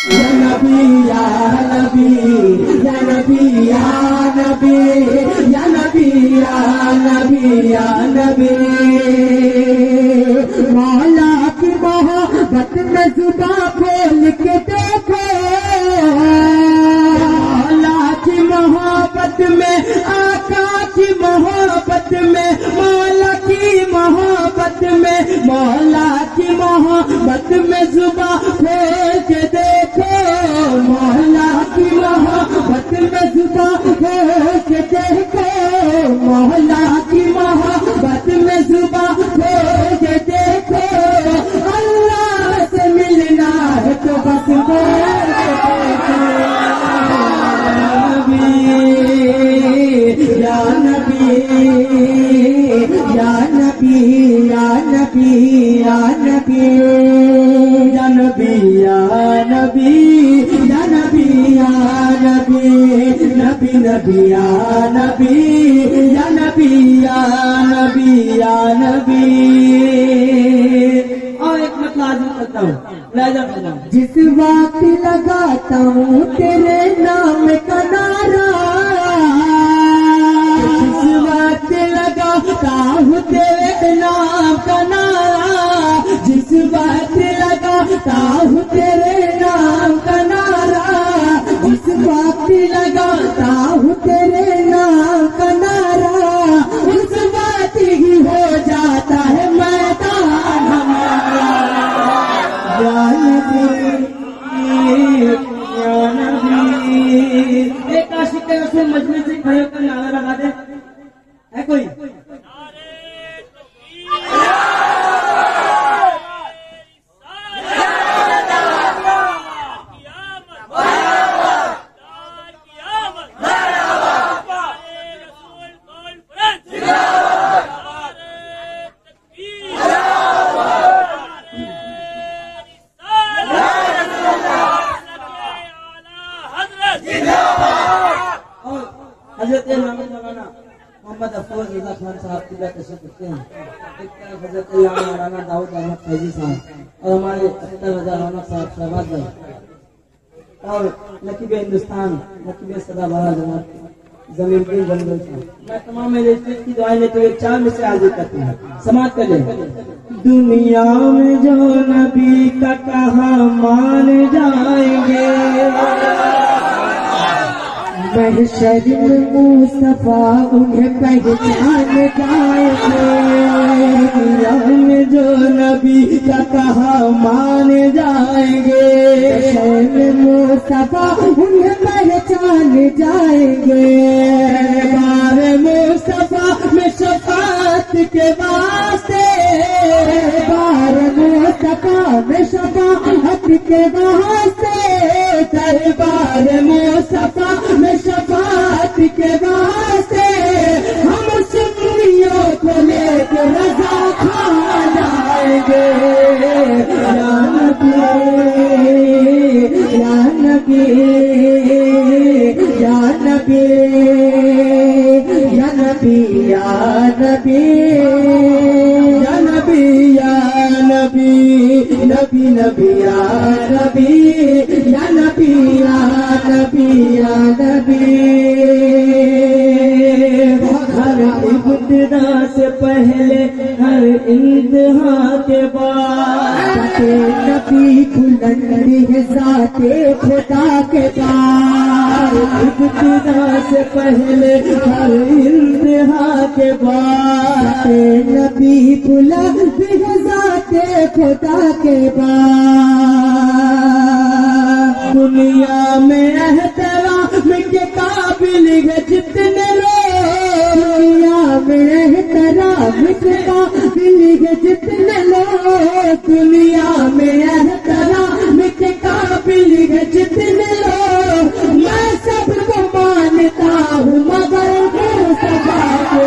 या नबी या नबी या नबी या नबी या नबी या नबी या नबी। मौला की मोहब्बत में जुबां खोल के देखो, मौला की मोहब्बत में, आका की मोहब्बत में, मौला की मोहब्बत में, मौला की मोहब्बत में जुबां खोल के देखो, मौला की मोहब्बत में जुबां खोल के देखो, मौला की मोहब्बत में जुबां खोल के देखो। अल्लाह से मिलना है तो बस बोल के देखो, या नबी या नबी या नबी या नबी या नबी या नबी या नबी या नबी नबी नबी या नबी या नबी या नबी या नबी। और एक मत लाजिम करता हूँ, जिस वक्त लगाता हूँ तेरे नाम का नारा, जिस वक्त लगाता हूँ तेरे नाम का नारा, जिस वक्त लगाता हूँ तेरे नाम का नारा, जिस वक्त लगाता हूँ तेरे नाम का नारा, उस वक्त ही हो जाता है मैदान हमारा। या नबी या नबी। एक आशिक रसूल मजलिस से खड़े होकर नारा लगा दे, है कोई? हजरत मौलाना मोहम्मद अफरोज रजा खान साहब की तशरीफ रखते हैं, एक तरफ हजरत मौलाना दाऊद अहमद फैजी साहब और हमारे अख्तर रजा रौनक साहब शहबाज भाई और नकीब हिंदुस्तान नकीब सदाबहार जनाब जमीरुद्दीन बनगल साहब। मैं तमाम मेरे स्टेज की दुआएं लेते हुए 4 में से हाजिर करती हूँ। समाप्त करें। दुनिया में जो नबी का कहा मान जाएंगे, महशर में मुस्तफा उन्हें पहचान जाएंगे, दुनिया में जो नबी का कहा मान जाएंगे, महशर में मुस्तफा उन्हें पहचान जाएंगे। बार मुस्तफा में शफाअत के वास्ते, बार मुस्तफा में शफाअत के वास्ते, दरबार मुस्तफा में शफाअत के वास्ते हम सुन्नियों को लेके रजा खा जाएंगे। या नबी या नबी या नबी या नबी या नबी या नबी या नबी नबी नबी या नबी या नबी या नबी या नबी। हर इब्तिदा से पहले हर इंतहा के बाद नबी बुलंदी है ज़ाते खुदा के बाद, इब्तिदा से पहले हर इंतहा के बाद नबी बुलंदी है ज़ाते खुदा के बाद। दुनिया में एहतराम के काबिल है जितने लोग, दुनिया में एहतराम के काबिल है जितने लोग, दुनिया में एहतराम के काबिल है जितने लोग, मैं सबको मानता हूँ मगर मुस्तफा के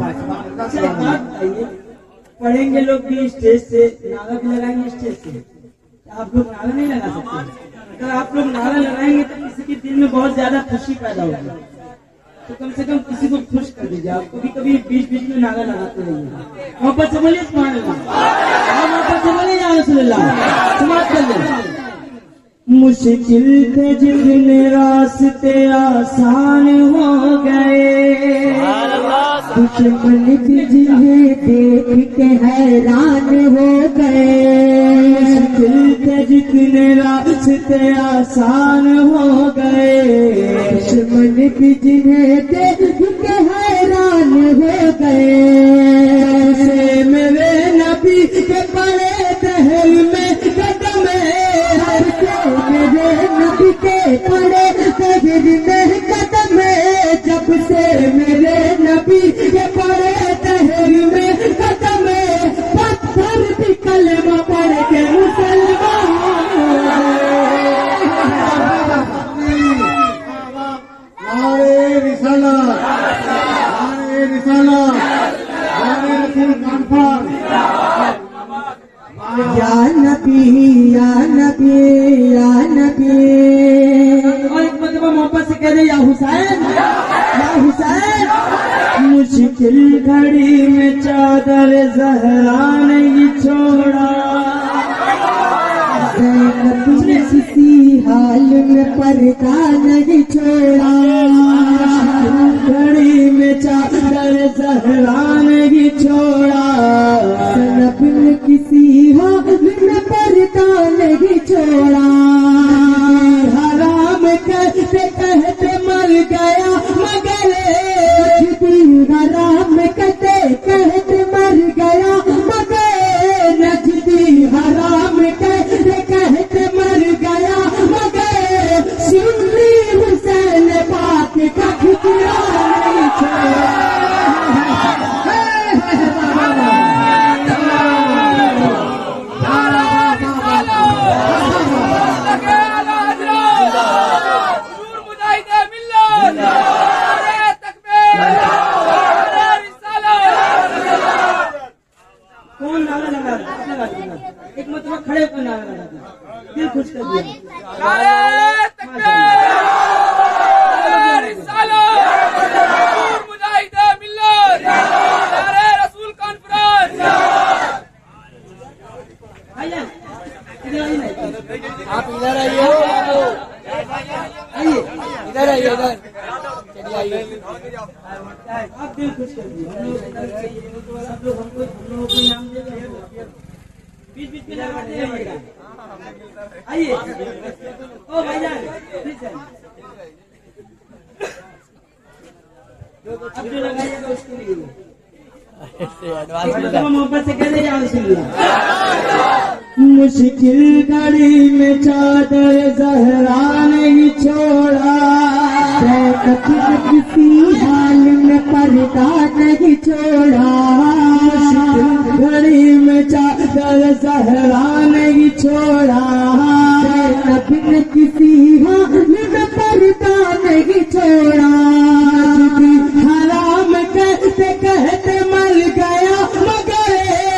पढ़ेंगे लोग भी स्टेज से, नारा भी लगाएंगे स्टेज से। आप लोग नारा नहीं लगा सकते। अगर आप लोग नारा लगाएंगे तो किसी के दिल में बहुत ज्यादा खुशी पैदा होगी, तो कम से कम किसी को खुश कर दीजिए। आप कभी कभी बीच बीच में नारा लगाते रहिए। मोहब्बत से बोलिए सुभान अल्लाह, मोहब्बत से बोलिए या रसूल अल्लाह। समाप्त कर दे। मुश्किल थे जितने रास्ते आसान हो गए, दुश्मन भी जिन्हें देख के हैरान हो गए। मुश्किल थे जितने रास्ते आसान हो गए, दुश्मन भी जिन्हें देख के हैरान हो गए। मेरे नबी के बड़े दहल में कदम हर के, मेरे नबी के बड़े दहल में कदम है। जब से मेरे नबी के बड़े दहल में कदम है, पत्थर भी कलमा पढ़ के मुसलमान। नारे रिसालत, नारे रिसालत, नारे रसूल कानफर। या नबी या नबी या नबी। और एक मतलब मोहब्बत से कह दे या हुसैन या हुसैन। मुश्किल घड़ी में चादर ज़हरा नहीं छोड़ा, अपने किसी हाल में पर्दा नहीं छोड़ा। घड़ी में चादर ज़हरा नहीं छोड़ा, अपने किसी हाल में पर्दा नहीं छोड़ा। हराम कहते कहते मर गया मगर, हराम कहते कहते मर गया मगर, नजदी हराम कहते कहते मर गया मगर, सुन्नी हुसैन पाक का खिचड़ा नहीं छोड़ा। कौन नारा लगा? एक मतलब खड़े होकर नारा लगा, दिल खुश कर दिया। आप इधर आइए, आइए इधर आइए, इधर चलिए आइए। आप दिल खुश कर दिए। सब लोग हम लोगों को नाम दे रहे, बीच बीच में लगाते हैं। आइए ओ भाईजान, प्लीज अब जो लगाइएगा उसके लिए मोहब्बत से कह दे या रसूल अल्लाह। मुश्किल घड़ी में चादर ज़हरा नहीं छोड़ा, किसी हाल में पर्दा नहीं छोड़ा। मुश्किल घड़ी में चादर ज़हरा नहीं छोड़ा, किसी हाल में पर्दा नहीं छोड़ा। हराम कहते कहते मर गया मगर,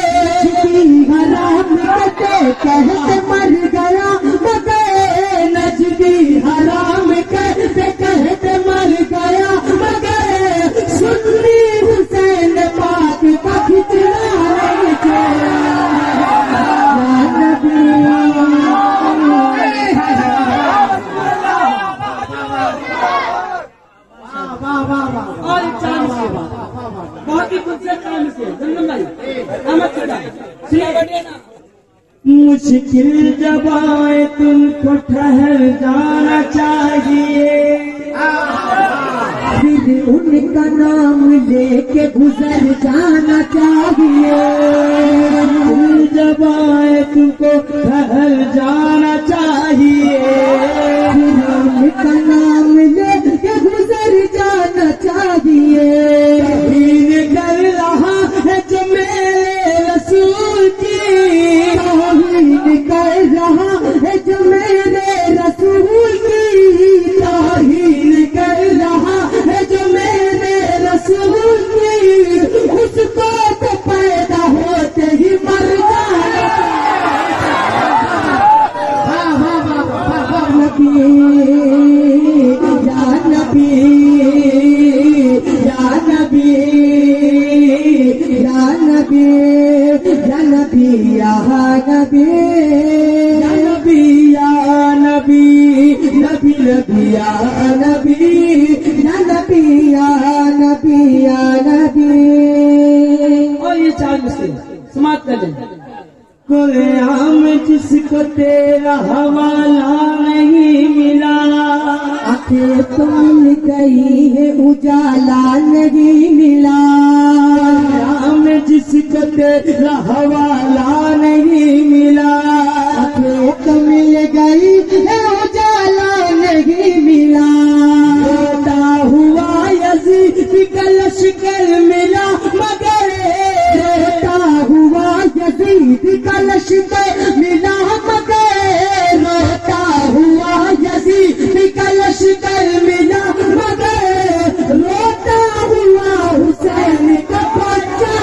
हराम कहते कहते मर गया मगर, नजदी हराम कहते कहते मर गया मगर, सुन्नी हुसैन पाक का खिचड़ा नहीं छोड़ा। बहुत ही खूबसूरत काम से जन्म भाई मुश्किल जब आए तुमको ठहर जाना चाहिए, फिर उनका नाम लेके गुजर जाना चाहिए। जब आए तुमको ठहर जाना चाहिए, फिर उनका नाम लेके गुजर जाना चाहिए। तौहीन कर रहा है जो मेरे रसूल की, तौहीन कर रहा है जो मेरे रसूल की, तौहीन कर रहा है जो मेरे रसूल की, उसको तो पैदा या नबी या नबी या नबी या नबी। और ये चार मुस्लिम समाप्त कर लें। कुरान में जिसको तेरा हवाला नहीं मिला, आंखें तो मिल गई है उजाला नहीं मिला। कुरान में जिसको तेरा हवाला नहीं मिला, आंखें तो मिल गई है उजाला नहीं मिला। रोता हुआ यजीद का लश्कर मिला, मगर रोता हुआ यजीद का लश्कर मिला, मगर रोता हुआ यजीद का लश्कर मिला, मगर रोता हुआ हुसैन का बच्चा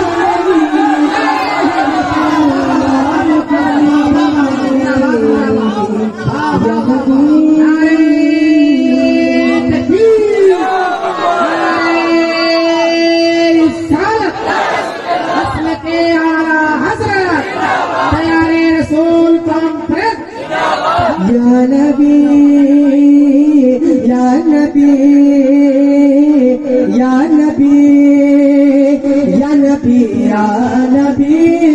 या नबी या नबी या नबी या नबी या नबी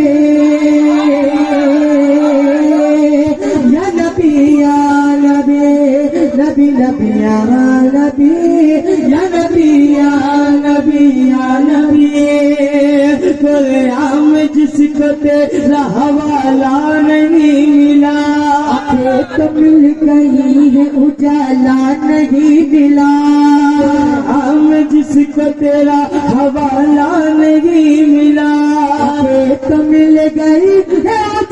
या नबी या नबी नबी नबी या नबी या नबी या नबी या नबी। कुरान में जिसको तेरा हवाला नहीं मिला, आंखें तो मिल गई है उजाला नहीं मिला। हम जिसको तेरा हवाला नहीं मिला, आंखें तो मिल गई है